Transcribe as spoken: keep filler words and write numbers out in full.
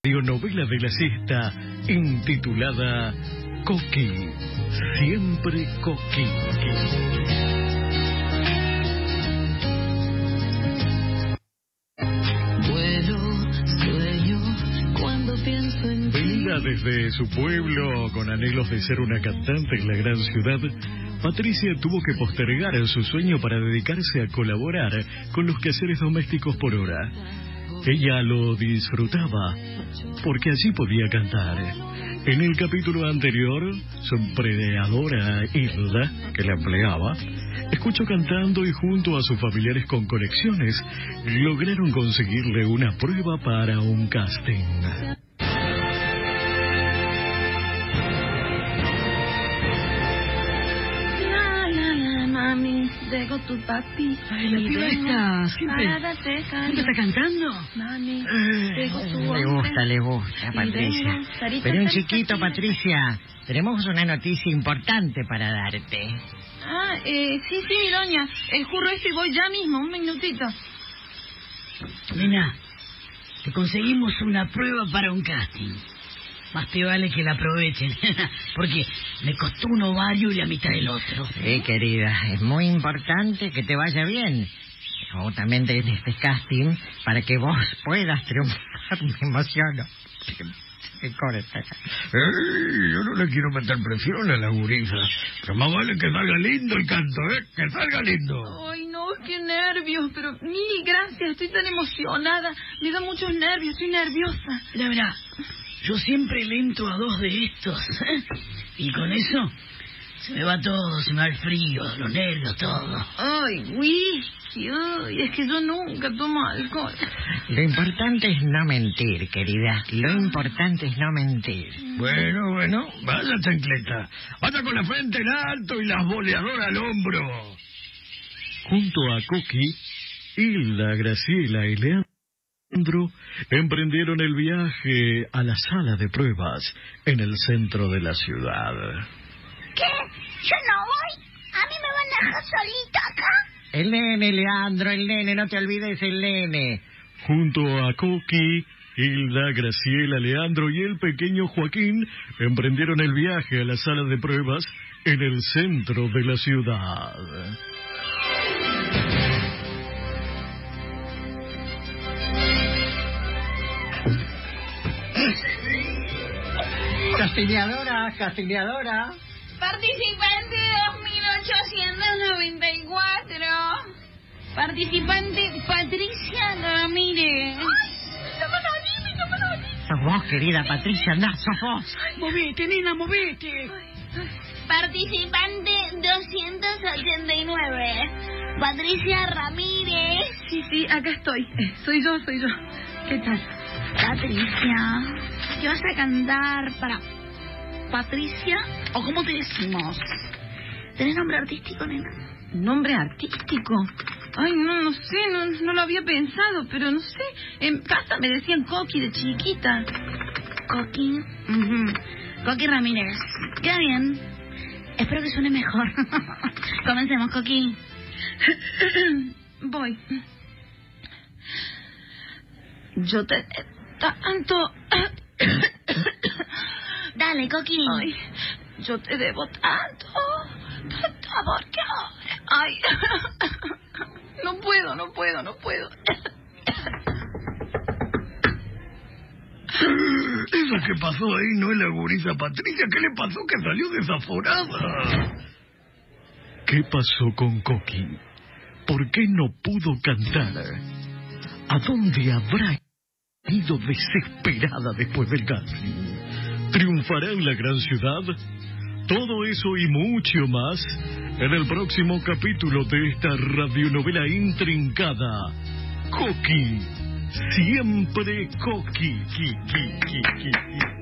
radionovela de la siesta intitulada Coqui, siempre Coqui. Venida desde su pueblo con anhelos de ser una cantante en la gran ciudad, Patricia tuvo que postergar su sueño para dedicarse a colaborar con los quehaceres domésticos por hora. Ella lo disfrutaba porque allí podía cantar. En el capítulo anterior, su empleadora Hilda, que la empleaba, escuchó cantando y junto a sus familiares con conexiones lograron conseguirle una prueba para un casting. Llegó tu papi. Ay, la piba está siempre... ¿Siempre está cantando? Mami, eh, le gusta, le gusta, Patricia. Pero un chiquito, Patricia, tenemos una noticia importante para darte. Ah, eh, sí, sí, mi doña. El juro este y voy ya mismo, un minutito. Nena, te conseguimos una prueba para un casting. Más te vale que la aprovechen, porque me costó un ovario y la mitad del otro. Sí, querida, es muy importante que te vaya bien. Justamente en este casting, para que vos puedas triunfar. Me emociono. Qué corta. Ey, yo no le quiero meter presión a la gurisa, pero más vale que salga lindo el canto, ¿eh? Que salga lindo. Ay, no, qué nervios, pero mil gracias, estoy tan emocionada. Me da muchos nervios, estoy nerviosa. La verdad, yo siempre le entro a dos de estos, ¿eh? Y con eso se me va todo, se me va el frío, los nervios, todo. Ay, whisky, ay, es que yo nunca tomo alcohol. Lo importante es no mentir, querida. Lo importante es no mentir. Bueno, bueno, vaya chancleta. Vaya con la frente en alto y las boleadoras al hombro. Junto a Coqui, Hilda, Graciela y Leandro emprendieron el viaje a la sala de pruebas en el centro de la ciudad. ¿Qué? ¿Yo no voy? ¿A mí me van a dejar solito acá? El nene, Leandro, el nene, no te olvides el nene. Junto a Coqui, Hilda, Graciela, Leandro y el pequeño Joaquín emprendieron el viaje a la sala de pruebas en el centro de la ciudad. Castigadora, castigadora. Participante dos mil ochocientos noventa y cuatro. Participante Patricia Ramírez. ¡Ay! ¡No me lo olvides, no me lo olvides! Sos vos, querida Patricia, no, sos vos. Movete, nena, movete. Participante doscientos ochenta y nueve. Patricia Ramírez. Sí, sí, acá estoy. Eh, soy yo, soy yo. ¿Qué tal? Patricia, ¿qué vas a cantar para Patricia? ¿O cómo te decimos? ¿Tenés nombre artístico, nena? ¿Nombre artístico? Ay, no, no sé, no, no lo había pensado, pero no sé. En casa me decían Coqui de chiquita. Coqui. Uh-huh. Coqui Ramírez. Queda bien. Espero que suene mejor. Comencemos, Coqui. Voy. Yo te... tanto... Dale, Coqui. Ay, yo te debo tanto, tanto amor que ahora... Ay, no puedo, no puedo, no puedo. Eso que pasó ahí no es la gurisa Patricia. ¿Qué le pasó que salió desaforada? ¿Qué pasó con Coqui? ¿Por qué no pudo cantar? ¿A dónde habrá ido desesperada después del casting? ¿Triunfará en la gran ciudad? Todo eso y mucho más en el próximo capítulo de esta radionovela intrincada. Coqui, siempre Coqui. Qui, qui, qui, qui, qui.